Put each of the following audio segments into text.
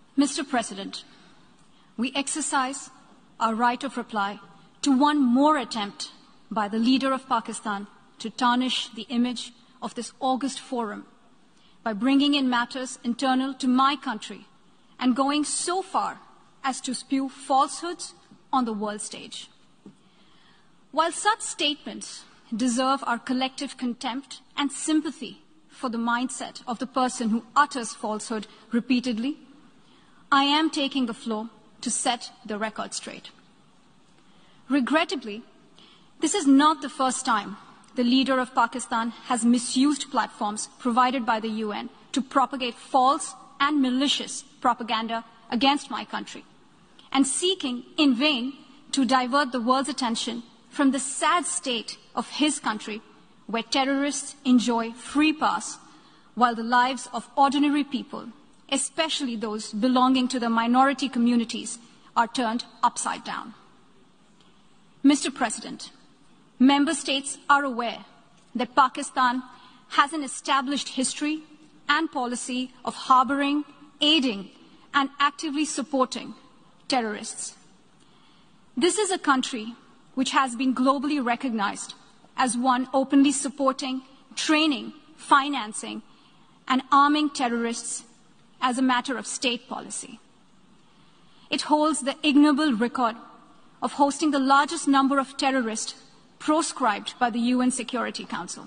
Mr. President, we exercise our right of reply to one more attempt by the leader of Pakistan to tarnish the image of this august forum by bringing in matters internal to my country and going so far as to spew falsehoods on the world stage. While such statements deserve our collective contempt and sympathy for the mindset of the person who utters falsehood repeatedly, I am taking the floor to set the record straight. Regrettably, this is not the first time the leader of Pakistan has misused platforms provided by the UN to propagate false and malicious propaganda against my country, and seeking in vain to divert the world's attention from the sad state of his country, where terrorists enjoy free pass while the lives of ordinary people, especially those belonging to the minority communities, are turned upside down. Mr. President, member states are aware that Pakistan has an established history and policy of harboring, aiding, and actively supporting terrorists. This is a country which has been globally recognized as one openly supporting, training, financing, and arming terrorists as a matter of state policy. It holds the ignoble record of hosting the largest number of terrorists proscribed by the UN Security Council.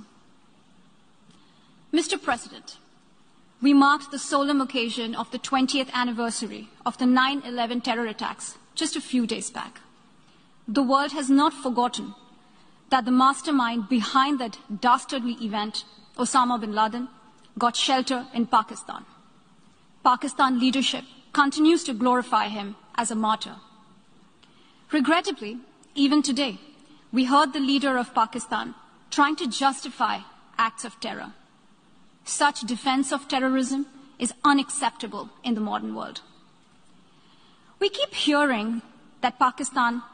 Mr. President, we marked the solemn occasion of the 20th anniversary of the 9/11 terror attacks just a few days back. The world has not forgotten that the mastermind behind that dastardly event, Osama bin Laden, got shelter in Pakistan. Pakistan leadership continues to glorify him as a martyr. Regrettably, even today, we heard the leader of Pakistan trying to justify acts of terror. Such defense of terrorism is unacceptable in the modern world. We keep hearing that Pakistan